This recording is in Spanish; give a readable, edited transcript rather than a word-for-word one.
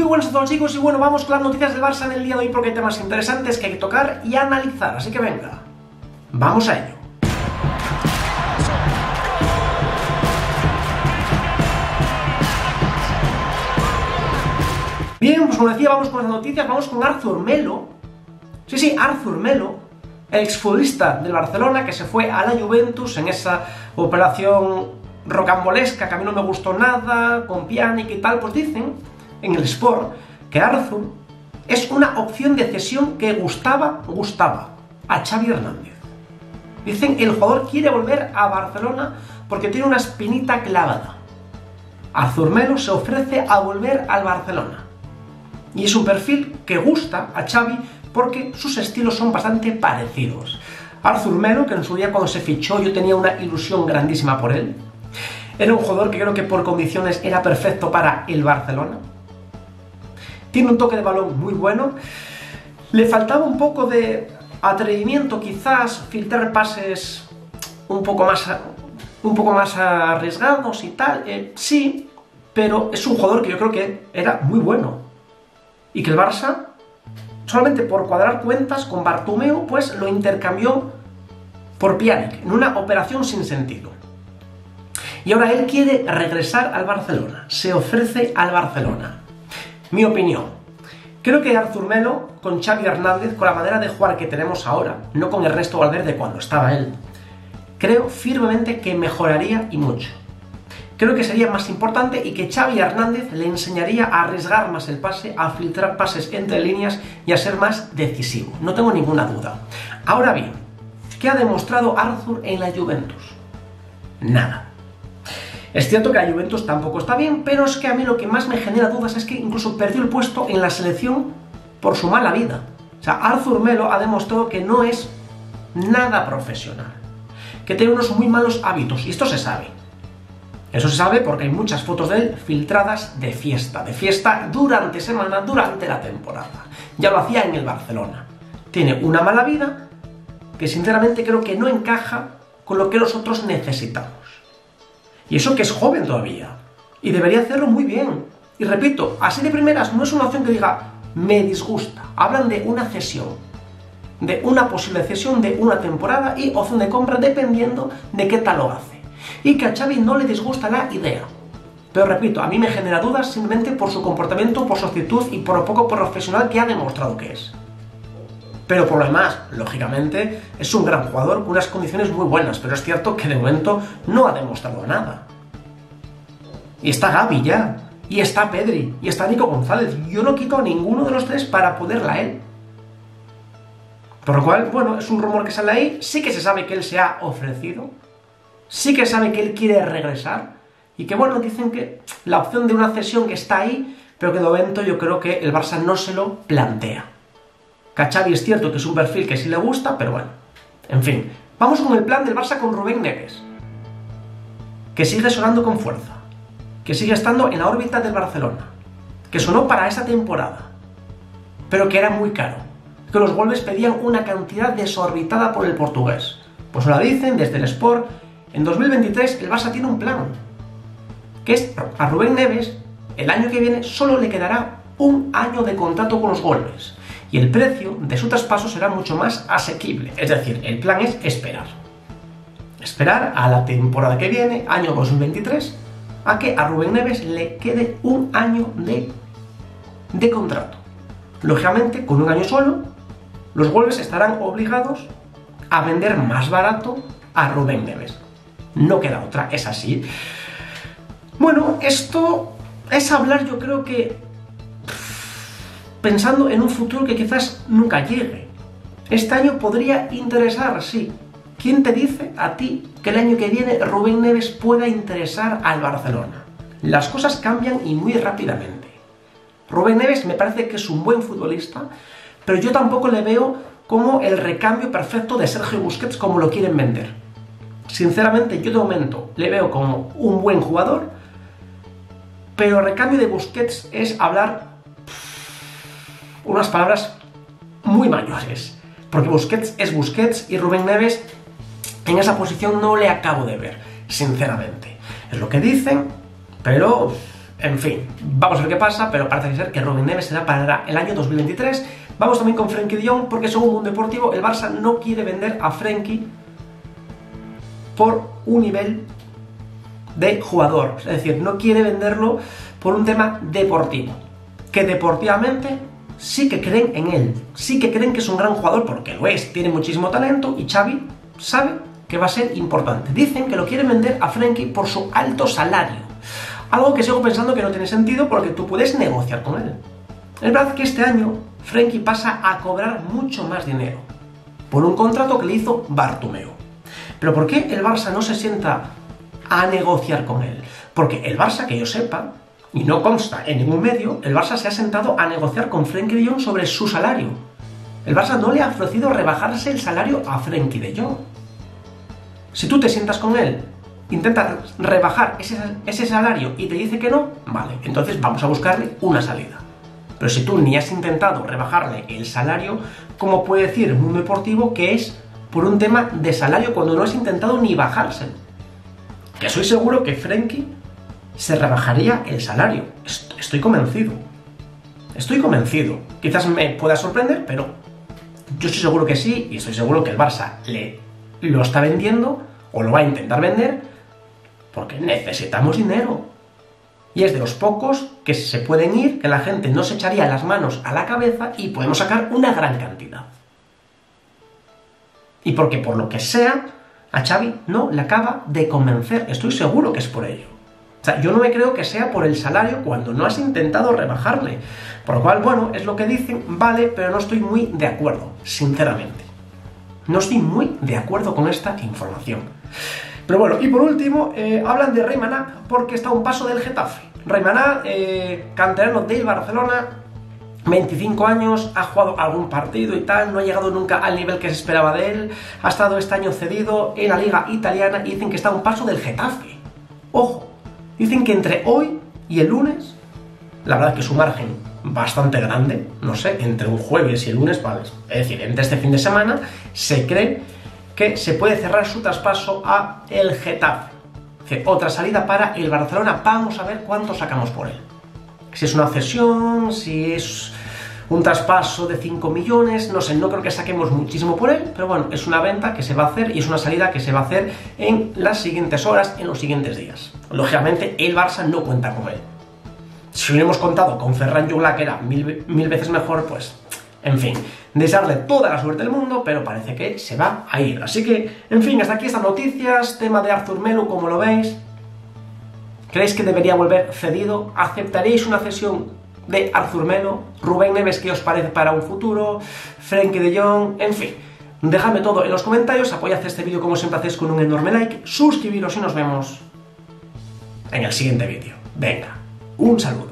Muy buenas a todos, chicos, y bueno, vamos con las noticias del Barça en el día de hoy porque hay temas interesantes que hay que tocar y analizar, así que venga, vamos a ello. Bien, pues como decía, vamos con las noticias, vamos con Arthur Melo. Sí, Arthur Melo, el exfutbolista del Barcelona que se fue a la Juventus en esa operación rocambolesca que a mí no me gustó nada, con Pjanic y tal. Pues dicen en el Sport que Arthur es una opción de cesión que gustaba a Xavi Hernández. Dicen que el jugador quiere volver a Barcelona porque tiene una espinita clavada. Arthur Melo se ofrece a volver al Barcelona y es un perfil que gusta a Xavi porque sus estilos son bastante parecidos. Arthur Melo, que en su día cuando se fichó yo tenía una ilusión grandísima por él, era un jugador que creo que por condiciones era perfecto para el Barcelona. Tiene un toque de balón muy bueno, le faltaba un poco de atrevimiento, quizás filtrar pases un poco más arriesgados y tal, sí, pero es un jugador que yo creo que era muy bueno y que el Barça, solamente por cuadrar cuentas con Bartomeu, pues lo intercambió por Pjanic en una operación sin sentido. Y ahora él quiere regresar al Barcelona, se ofrece al Barcelona. Mi opinión, creo que Arthur Melo, con Xavi Hernández, con la manera de jugar que tenemos ahora, no con Ernesto Valverde cuando estaba él, creo firmemente que mejoraría y mucho. Creo que sería más importante y que Xavi Hernández le enseñaría a arriesgar más el pase, a filtrar pases entre líneas y a ser más decisivo. No tengo ninguna duda. Ahora bien, ¿qué ha demostrado Arthur en la Juventus? Nada. Es cierto que la Juventus tampoco está bien, pero es que a mí lo que más me genera dudas es que incluso perdió el puesto en la selección por su mala vida. O sea, Arthur Melo ha demostrado que no es nada profesional, que tiene unos muy malos hábitos, y esto se sabe. Eso se sabe porque hay muchas fotos de él filtradas de fiesta durante semana, durante la temporada. Ya lo hacía en el Barcelona. Tiene una mala vida que sinceramente creo que no encaja con lo que nosotros necesitamos. Y eso que es joven todavía. Y debería hacerlo muy bien. Y repito, así de primeras no es una opción que diga, me disgusta. Hablan de una cesión. De una posible cesión de una temporada y opción de compra dependiendo de qué tal lo hace. Y que a Xavi no le disgusta la idea. Pero repito, a mí me genera dudas simplemente por su comportamiento, por su actitud y por lo poco profesional que ha demostrado que es. Pero por lo demás, lógicamente, es un gran jugador con unas condiciones muy buenas, pero es cierto que de momento no ha demostrado nada. Y está Gavi ya, y está Pedri, y está Nico González. Yo no quito a ninguno de los tres para ponerla a él. Por lo cual, bueno, es un rumor que sale ahí, sí que se sabe que él se ha ofrecido, sí que sabe que él quiere regresar, y que bueno, dicen que la opción de una cesión que está ahí, pero que de momento yo creo que el Barça no se lo plantea. Que a Xavi es cierto que es un perfil que sí le gusta, pero bueno, en fin. Vamos con el plan del Barça con Rubén Neves, que sigue sonando con fuerza, que sigue estando en la órbita del Barcelona, que sonó para esa temporada, pero que era muy caro, que los Wolves pedían una cantidad desorbitada por el portugués. Pues la dicen desde el Sport, en 2023 el Barça tiene un plan, que es a Rubén Neves, el año que viene solo le quedará un año de contrato con los Wolves. Y el precio de su traspaso será mucho más asequible. Es decir, el plan es esperar. Esperar a la temporada que viene, año 2023, a que a Rubén Neves le quede un año de contrato. Lógicamente, con un año solo, los Wolves estarán obligados a vender más barato a Rubén Neves. No queda otra, es así. Bueno, esto es hablar, yo creo que pensando en un futuro que quizás nunca llegue. Este año podría interesar, sí. ¿Quién te dice a ti que el año que viene Rubén Neves pueda interesar al Barcelona? Las cosas cambian y muy rápidamente. Rubén Neves me parece que es un buen futbolista, pero yo tampoco le veo como el recambio perfecto de Sergio Busquets como lo quieren vender. Sinceramente, yo de momento le veo como un buen jugador, pero el recambio de Busquets es hablar unas palabras muy mayores, porque Busquets es Busquets y Rubén Neves en esa posición no le acabo de ver, sinceramente. Es lo que dicen, pero En fin, vamos a ver qué pasa, pero parece ser que Rubén Neves será para el año 2023. Vamos también con Frenkie de Jong, porque según Mundo Deportivo, el Barça no quiere vender a Frenkie por un nivel de jugador. Es decir, no quiere venderlo por un tema deportivo. Que deportivamente sí que creen en él, sí que creen que es un gran jugador, porque lo es, tiene muchísimo talento y Xavi sabe que va a ser importante. Dicen que lo quieren vender a Frenkie por su alto salario. Algo que sigo pensando que no tiene sentido porque tú puedes negociar con él. Es verdad que este año Frenkie pasa a cobrar mucho más dinero por un contrato que le hizo Bartomeu. Pero ¿por qué el Barça no se sienta a negociar con él? Porque el Barça, que yo sepa, y no consta en ningún medio, el Barça se ha sentado a negociar con Frenkie de Jong sobre su salario. El Barça no le ha ofrecido rebajarse el salario a Frenkie de Jong. Si tú te sientas con él, intentas rebajar ese salario y te dice que no, vale, entonces vamos a buscarle una salida. Pero si tú ni has intentado rebajarle el salario, ¿cómo puede decir el Mundo Deportivo que es por un tema de salario cuando no has intentado ni bajárselo? Que soy seguro que Frenkie se rebajaría el salario. Estoy convencido. Estoy convencido. Quizás me pueda sorprender, pero yo estoy seguro que sí, y estoy seguro que el Barça lo está vendiendo, o lo va a intentar vender, porque necesitamos dinero. Y es de los pocos que se pueden ir, que la gente no se echaría las manos a la cabeza y podemos sacar una gran cantidad. Y porque por lo que sea, a Xavi no le acaba de convencer. Estoy seguro que es por ello. O sea, yo no me creo que sea por el salario cuando no has intentado rebajarle. Por lo cual, bueno, es lo que dicen, vale, pero no estoy muy de acuerdo, sinceramente. No estoy muy de acuerdo con esta información. Pero bueno, y por último, hablan de Reimana porque está a un paso del Getafe. Reimana, canterano del Barcelona, 25 años, ha jugado algún partido y tal, no ha llegado nunca al nivel que se esperaba de él, ha estado este año cedido en la liga italiana y dicen que está a un paso del Getafe. Ojo, dicen que entre hoy y el lunes, la verdad es que es un margen bastante grande, no sé, entre un jueves y el lunes, vale, es decir, entre este fin de semana, se cree que se puede cerrar su traspaso a el Getafe. Es decir, otra salida para el Barcelona, vamos a ver cuánto sacamos por él. Si es una cesión, si es un traspaso de 5 millones, no sé, no creo que saquemos muchísimo por él, pero bueno, es una venta que se va a hacer y es una salida que se va a hacer en las siguientes horas, en los siguientes días. Lógicamente, el Barça no cuenta con él. Si hubiéramos contado con Ferran Jugla, que era mil veces mejor, pues, en fin, desearle toda la suerte del mundo, pero parece que se va a ir. Así que, en fin, hasta aquí estas noticias, tema de Arthur Melo, como lo veis. ¿Creéis que debería volver cedido? ¿Aceptaréis una cesión de Arthur Melo? ¿Rubén Neves, qué os parece para un futuro? ¿Frenkie de Jong? En fin, dejadme todo en los comentarios, apoyad este vídeo como siempre hacéis con un enorme like, suscribiros y nos vemos en el siguiente vídeo. Venga, un saludo.